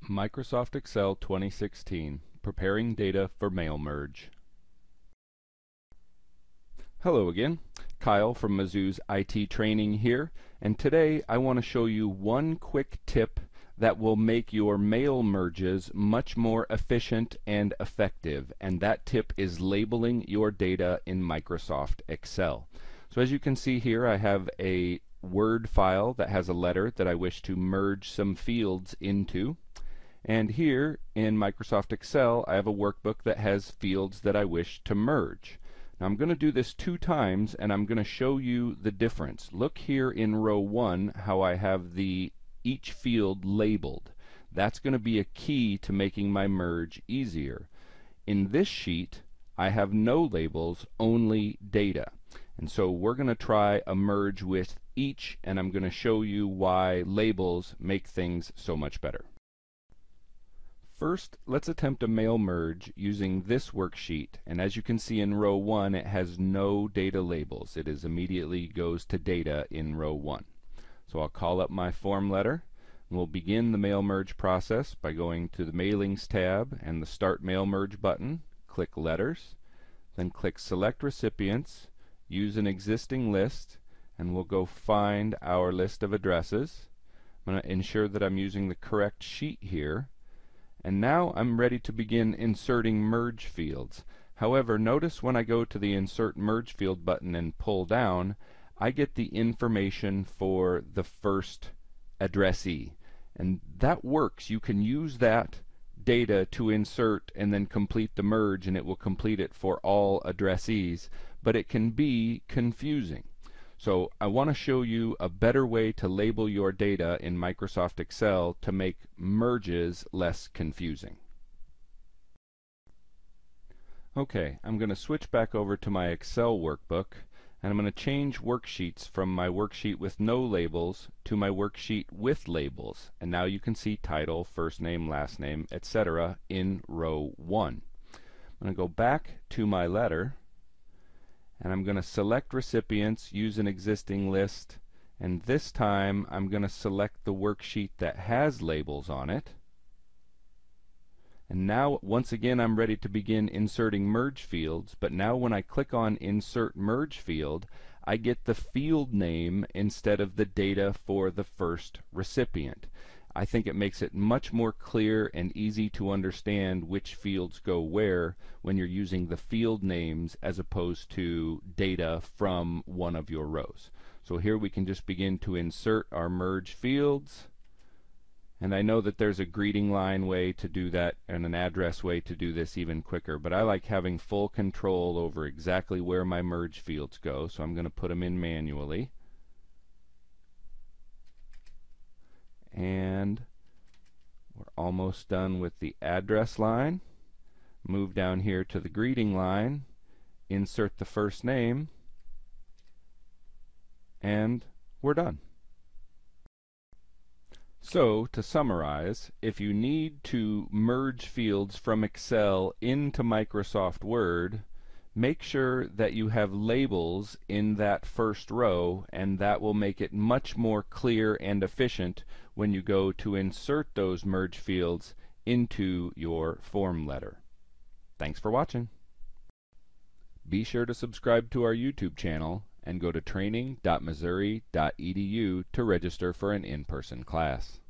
Microsoft Excel 2016, Preparing Data for Mail Merge. Hello again, Kyle from Mizzou's IT Training here, and today I want to show you one quick tip that will make your mail merges much more efficient and effective, and that tip is labeling your data in Microsoft Excel. So as you can see here, I have a Word file that has a letter that I wish to merge some fields into. And here in Microsoft Excel, I have a workbook that has fields that I wish to merge. Now I'm going to do this 2 times, and I'm going to show you the difference. Look here in row 1 how I have each field labeled. That's going to be a key to making my merge easier. In this sheet, I have no labels, only data. And so we're going to try a merge with each, and I'm going to show you why labels make things so much better. First, let's attempt a mail merge using this worksheet, and as you can see in row 1, it has no data labels. It immediately goes to data in row 1. So I'll call up my form letter, and we'll begin the mail merge process by going to the Mailings tab and the Start Mail Merge button, click Letters, then click Select Recipients, use an existing list, and we'll go find our list of addresses. I'm going to ensure that I'm using the correct sheet here. And now I'm ready to begin inserting merge fields. However, notice when I go to the Insert Merge Field button and pull down, I get the information for the first addressee. And that works. You can use that data to insert and then complete the merge, and it will complete it for all addressees, but it can be confusing. So I want to show you a better way to label your data in Microsoft Excel to make merges less confusing. Okay, I'm going to switch back over to my Excel workbook, and I'm going to change worksheets from my worksheet with no labels to my worksheet with labels. And now you can see title, first name, last name, etc. in row 1. I'm going to go back to my letter, and I'm going to select recipients, use an existing list, and this time I'm going to select the worksheet that has labels on it. And now once again I'm ready to begin inserting merge fields, but now when I click on Insert Merge Field, I get the field name instead of the data for the first recipient. I think it makes it much more clear and easy to understand which fields go where when you're using the field names as opposed to data from one of your rows. So here we can just begin to insert our merge fields. And I know that there's a greeting line way to do that and an address way to do this even quicker, but I like having full control over exactly where my merge fields go, so I'm going to put them in manually. And we're almost done with the address line. Move down here to the greeting line, insert the first name, and we're done. So, to summarize, if you need to merge fields from Excel into Microsoft Word, make sure that you have labels in that first row, and that will make it much more clear and efficient when you go to insert those merge fields into your form letter. Thanks for watching. Be sure to subscribe to our YouTube channel and go to training.missouri.edu to register for an in-person class.